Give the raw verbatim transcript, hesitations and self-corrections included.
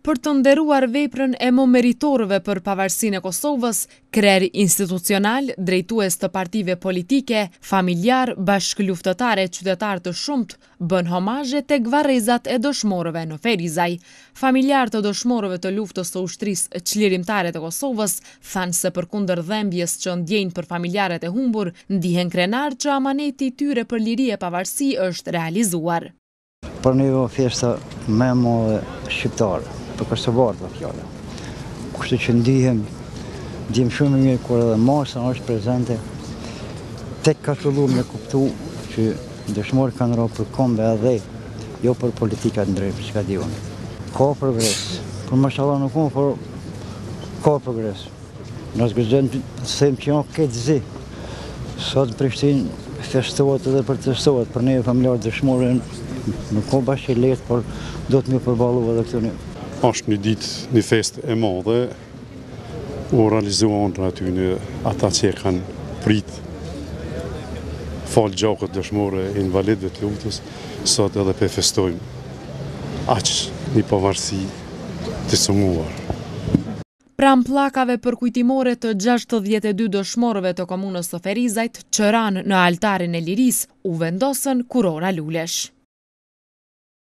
Për të nderuar veprën e momeritorëve për pavarësinë e Kosovës, kreri institucional, drejtues të partive politike, familjar, bashkëluftëtare e qytetar të shumt, bën homazhe tek varrezat e dëshmorëve në Ferizaj. Familjar të dëshmorëve të luftës së ushtrisë çlirimtare të Kosovës thanë se përkundër dhembjes që ndjejnë për familjarët e humbur, ndihen krenar që amaneti i tyre për liri e pavarësi është realizuar. Për një fjesta me më shqiptare, për kosovarët dhe fjale. Kështu që ndihem, ndihem shumë mirë kur edhe masa është prezente, tek ka filluar me kuptu që dëshmorët kanë rënë për kombe edhe, jo për politikat ndryshme, çka di unë. Ka progres, por mashallah nuk unë, por ka progres. Nësë gëzën të them që janë këtë zi. Sot Prishtinë festohet edhe protestohet për ne familjarë dëshmorën, nuk ka bashkë e lehtë, por do të më përballu edhe këtu një. Është një ditë, një fest e madhe, u realizuan aty në ata që e kanë prit falë gjakët dëshmore e invalidëve të luftës, sot edhe pe festojmë aq një pavarësi të sëmuar. Pram pllakave përkujtimore të gjashtëdhjetë e dy dëshmorëve të komunës së Ferizajt që ranë në altarin e lirisë, u vendosën kurora lulesh.